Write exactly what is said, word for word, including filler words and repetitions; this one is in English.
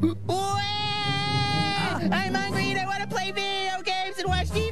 I'm hungry and I want to play video games and watch T